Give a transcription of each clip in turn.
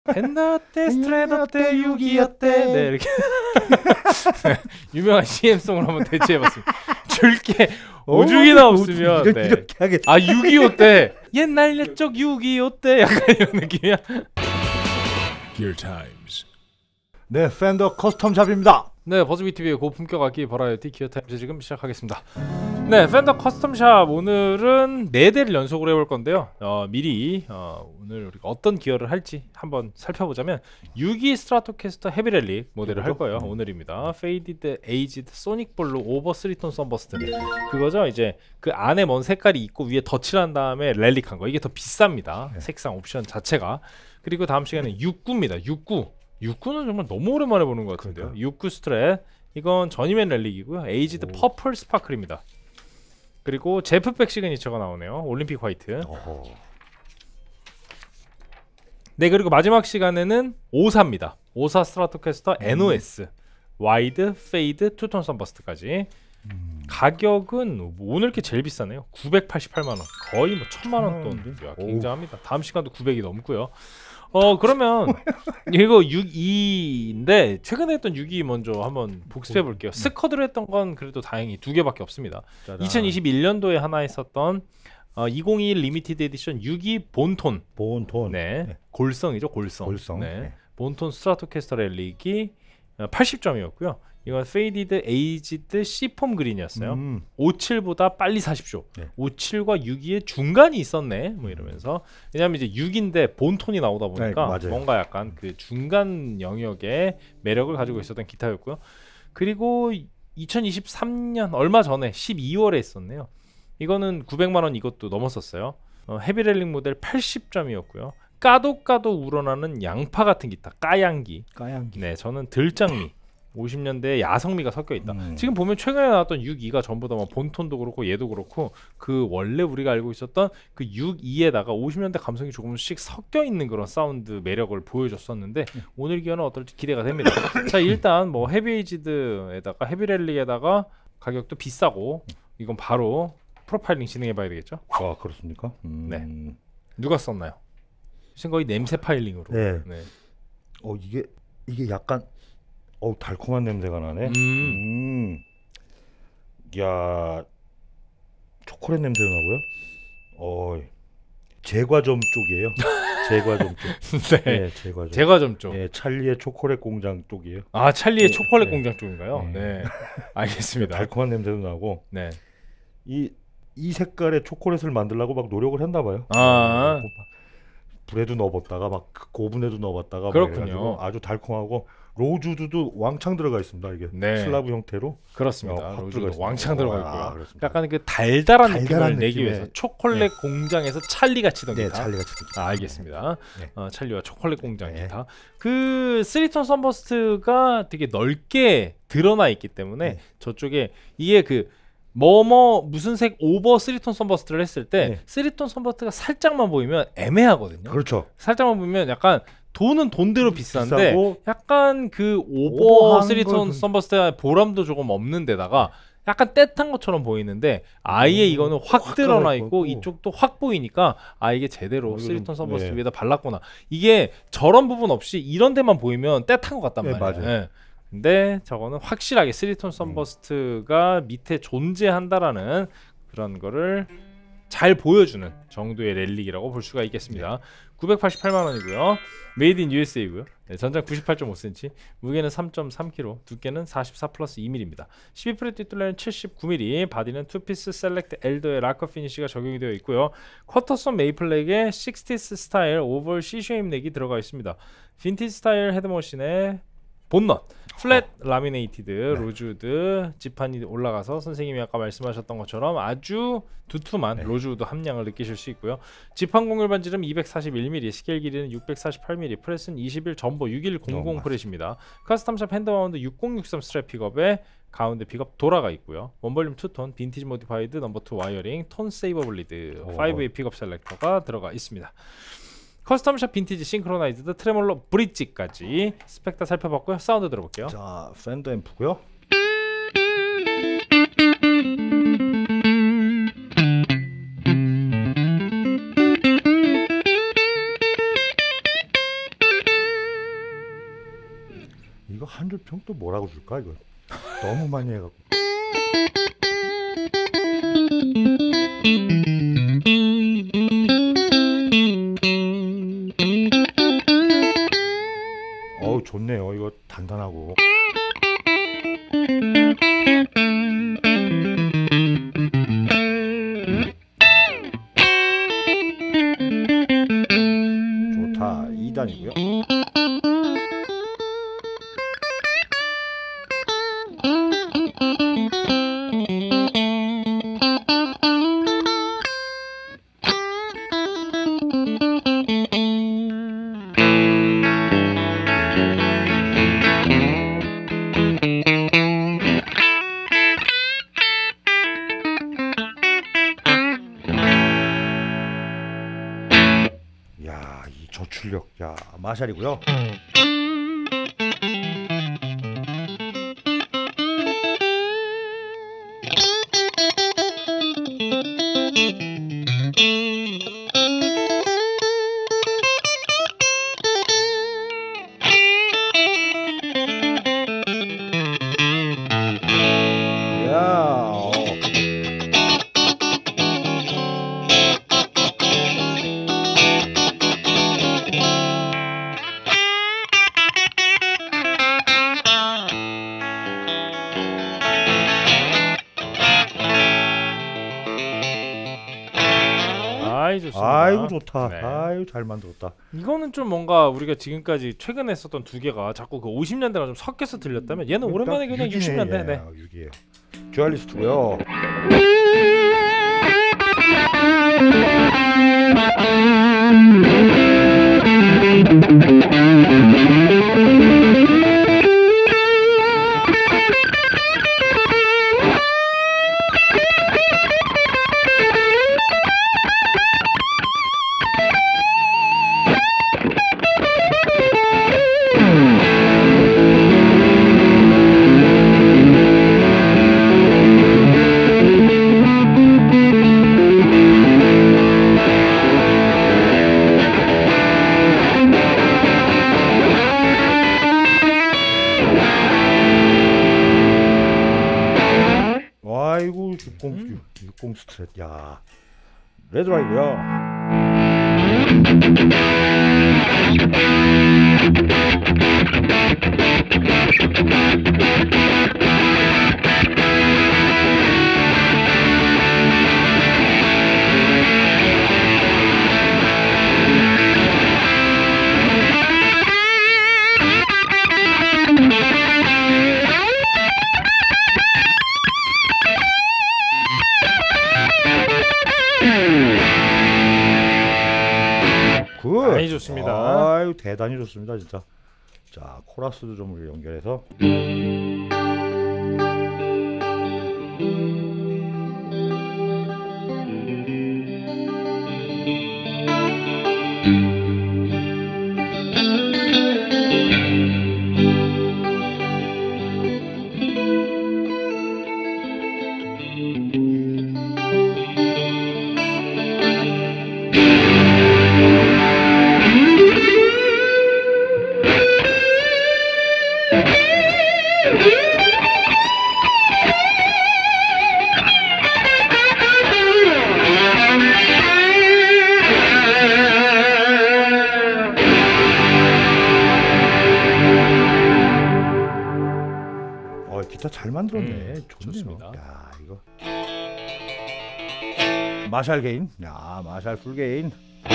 펜더 때 스트레더 때 625 때 네 이렇게 유명한 CM송을 한번 대체해봤습니다. 줄게 오죽이나 없으면 네. 이렇게 하겠지. 아 625 때 옛날 옛적 625 때 약간 이런 느낌이야. Gear Times. 네, 팬더 커스텀 샵입니다. 네, 버즈비TV의 고품격 악기 버라이어티 기어타임즈 지금 시작하겠습니다. 네, 팬더 커스텀샵 오늘은 4대를 연속으로 해볼 건데요. 미리 오늘 우리가 어떤 기어를 할지 한번 살펴보자면 6.2 스트라토캐스터 헤비랠리 모델을 할 거예요. 오늘입니다. 페이디드 에이지드 소닉볼로 오버 3톤 썬버스트 그거죠. 이제 그 안에 뭔 색깔이 있고 위에 덧칠한 다음에 렐릭한 거. 이게 더 비쌉니다. 색상 옵션 자체가. 그리고 다음 시간에 69입니다. 69는 정말 너무 오랜만에 보는 것 같은데요. 69 스트랩 이건 저니맨 렐릭이고요. 에이지드 퍼플 스파클입니다. 그리고 제프백 시그니처가 나오네요. 올림픽 화이트. 네, 그리고 마지막 시간에는 54입니다. 54 스트라토캐스터 NOS 와이드 페이드 투톤 썬버스트까지. 가격은 오늘 게 제일 비싸네요. 988만원. 거의 뭐 1000만원 돈. 굉장합니다. 다음 시간도 900이 넘고요. 그러면 이거 6.2인데 최근에 했던 6.2 먼저 한번 복습해 볼게요. 스쿼드로 했던 건 그래도 다행히 2개밖에 없습니다. 짜잔. 2021년도에 하나 했었던 2021 리미티드 에디션 6.2 본톤. 네. 골성이죠, 골성. 네. 본톤 스트라토캐스터 렐릭이 80점이었고요. 이건 페이디드 에이지드 시폼 그린이었어요. 57보다 빨리 사십시오. 네. 57과 6.2의 중간이 있었네. 뭐 이러면서 왜냐면 이제 6인데 본톤이 나오다 보니까 네, 뭔가 약간 그 중간 영역의 매력을 가지고 있었던 기타였고요. 그리고 2023년 얼마 전에 12월에 했었네요. 이거는 900만원 이것도 넘었었어요. 헤비렐릭 모델 80점이었고요. 까도 우러나는 양파 같은 기타, 까양기. 네, 저는 들장미. 50년대에 야성미가 섞여 있다. 지금 보면 최근에 나왔던 6.2가 전부 다 뭐 본톤도 그렇고 얘도 그렇고 그 원래 우리가 알고 있었던 그 6.2에다가 50년대 감성이 조금씩 섞여 있는 그런 사운드 매력을 보여줬었는데 오늘 기어는 어떨지 기대가 됩니다. 자, 일단 뭐 헤비에이지드에다가 헤비랠리에다가 가격도 비싸고 이건 바로 프로파일링 진행해봐야 되겠죠? 아, 그렇습니까? 네. 누가 썼나요? 지금 거의 냄새 파일링으로. 네. 네. 이게 약간 달콤한 냄새가 나네. 야, 초콜릿 냄새가 나고요. 제과점 쪽이에요. 제과점 쪽. 네. 제과점. 제과점 쪽. 네, 찰리의 초콜릿 공장 쪽이에요. 아, 찰리의 초콜릿 공장 쪽인가요? 네. 알겠습니다. 달콤한 냄새도 나고. 네. 이 색깔의 초콜릿을 만들려고 막 노력을 했나 봐요. 불에도 넣어봤다가 막 고분에도 넣어봤다가 그렇군요. 아주 달콤하고 로즈우드도 왕창 들어가 있습니다. 이게 슬라브 형태로. 그렇습니다. 로즈우드 왕창 들어가 있고요. 그렇습니다. 약간 그 달달한 느낌을 내기 위해서 초콜릿 공장에서 찰리가 치던 기타. 찰리가 치던 기타. 알겠습니다. 찰리와 초콜릿 공장 기타. 그 3톤 썬버스트가 되게 넓게 드러나 있기 때문에 저쪽에 이게 그 무슨 색 오버 3톤 썬버스트를 했을 때 3톤 썬버스트가 살짝만 보이면 애매하거든요. 그렇죠. 살짝만 보면 약간 돈은 돈대로 비싼데 약간 그 오버 3톤 썬버스트의 보람도 조금 없는 데다가 약간 떼탄 것처럼 보이는데 아예 이거는 확 드러나 있고 이쪽도 확 보이니까 이게 제대로 3톤 썬버스트 위에다 발랐구나. 이게 저런 부분 없이 이런 데만 보이면 떼탄 것 같단 말이에요. 맞아요. 근데 저거는 확실하게 3톤 썬버스트가 밑에 존재한다라는 그런 거를 잘 보여주는 정도의 렐릭이라고 볼 수가 있겠습니다. 988만원이고요. 메이드 인 USA고요. 전장 98.5cm, 무게는 3.3kg, 두께는 44 플러스 2mm입니다. 12프렛 뒷둘레는 79mm, 바디는 투피스 셀렉트 엘더의 락커 피니쉬가 적용이 되어 있고요. 쿼터선 메이플렉에 60s 스타일 오벌 C쉐임 넥이 들어가 있습니다. 빈티지 스타일 헤드머신에 본넛, 플랫 라미네이티드 로즈우드 지판이 올라가서 선생님이 아까 말씀하셨던 것처럼 아주 두툼한 로즈우드 함량을 느끼실 수 있고요. 지판 공률 반지름 241mm, 스케일 길이는 648mm, 프레스는 21 전보 6100 프렛입니다. 카스텀샵 핸드마운드 6063 스트랩 픽업에 가운데 픽업 돌아가 있고요. 원볼륨 2톤, 빈티지 모디파이드 넘버2 와이어링, 톤 세이버 블리드, 5웨이 픽업 셀렉터가 들어가 있습니다. 커스텀샵 빈티지 싱크로나이즈드 트레몰로 브릿지까지 스펙 다 살펴봤고요. 사운드 들어볼게요. 자, 팬더 앰프고요. 이거 한 줄 평 또 뭐라고 줄까 이거? 너무 많이 해갖고. 어우 좋네요. 이거 단단하고. 좋다. 2단이고요. 야, 이 저출력, 야, 마샬이고요. 아이 좋습니다. 아이고 좋다. 네. 아이고 잘 만들었다. 이거는 좀 뭔가 우리가 지금까지 최근에 썼던 두 개가 자꾸 그 50년대랑 좀 섞여서 들렸다면 얘는 오랜만에 그냥 60년대. 네. 6이에요. 듀얼리스트고요. 아이고 60 스트랩. 야, 레드라이고요. 굿. 아이 좋습니다. 아유 대단히 좋습니다 진짜. 자 코러스도 좀 우리 연결해서. 기타 잘 만들었네. 좋네요. 좋습니다. 야 이거 마샬 게인. 야 마샬 풀 게인.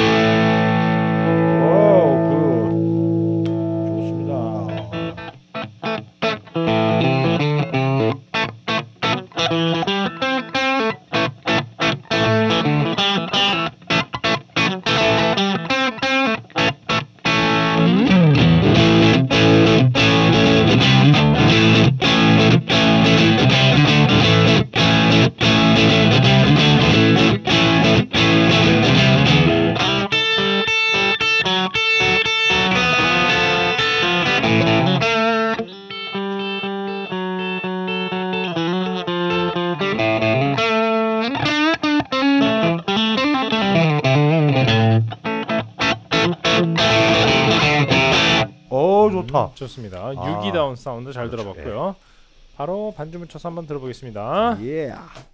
오 좋습니다. 좋다. 좋습니다. 유기다운 사운드 잘 그렇죠. 들어봤고요. 바로 반주문 쳐서 한번 들어보겠습니다. 예.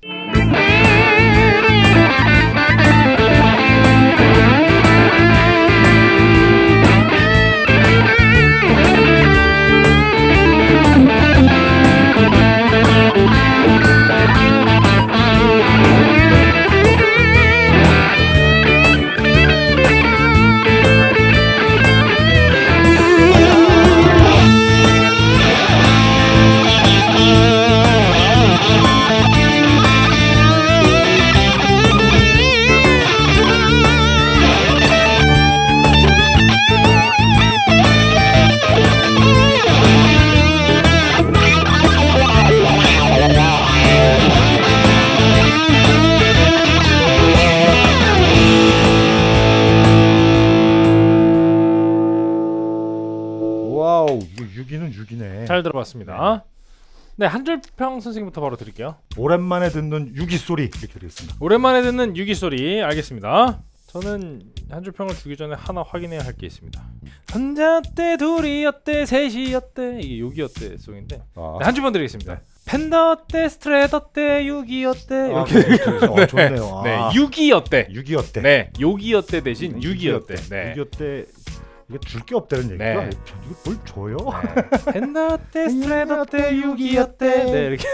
와우, 이거 6위는 6위네. 잘 들어봤습니다. 네, 한줄평 선생님부터 바로 드릴게요. 오랜만에 듣는 6위 소리 이렇게 드리겠습니다. 오랜만에 듣는 유기 소리. 알겠습니다. 저는 한줄평을 주기 전에 하나 확인해야 할 게 있습니다. 혼자였대, 둘이었대, 셋이었대. 이게 6이었대 송인데 네, 한 줄평 드리겠습니다. 팬더였대, 스트레더였대, 6이었대. 이렇게 좋네요. 네, 6이었대. 6위였대. 네, 6이었대 대신 6이었대. 네. 6위였대. 이게 줄 게 없다는 얘기가 네. 이거 뭘 줘요? 팬더였대, 스트레더였대, 6이었대. 네, 이렇게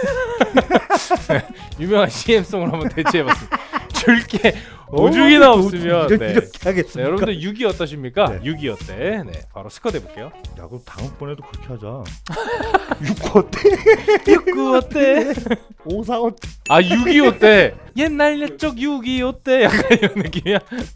유명한 CM송을 한번 대체해봤습니다. 줄게 오죽이나 없으면 네. 이렇게 하겠습니까? 네, 여러분들 6위 어떠십니까? 네. 6위 어때? 네, 바로 스쿼드 해볼게요. 야, 그럼 다음번에도 그렇게 하자. 6구 어때? 6구 어때? 5사 어때? 아 6위 어때? 옛날 옛적 6위 어때? 약간 이런 느낌이야.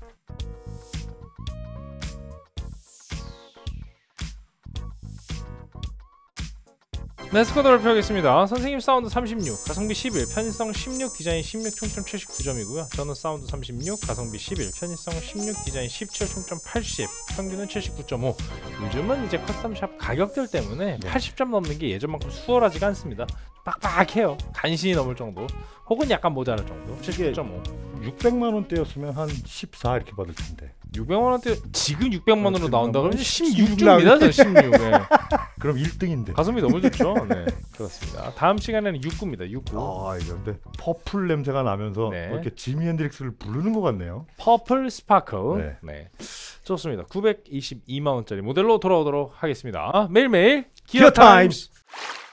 네, 스쿼드 발표하겠습니다. 선생님 사운드 36, 가성비 11, 편의성 16, 디자인 16, 총점 79점이고요. 저는 사운드 36, 가성비 11, 편의성 16, 디자인 17, 총점 80, 평균은 79.5. 요즘은 이제 커스텀샵 가격들 때문에 80점 넘는 게 예전만큼 수월하지가 않습니다. 빡빡해요. 간신히 넘을 정도, 혹은 약간 모자랄 정도. 79.5. 600만 원대였으면 한 14 이렇게 받을 텐데. 600만 원대 지금 600만 원으로 나온다 그러면 16 16입니다. 저 16. 네. 그럼 1등인데. 가성비 너무 좋죠. 네, 그렇습니다. 다음 시간에는 6구입니다. 6구. 아, 이거 근데 퍼플 냄새가 나면서 네. 뭐 이렇게 지미 핸드릭스를 부르는 것 같네요. 퍼플 스파클. 네. 좋습니다. 922만 원짜리 모델로 돌아오도록 하겠습니다. 매일매일 기어 타임스.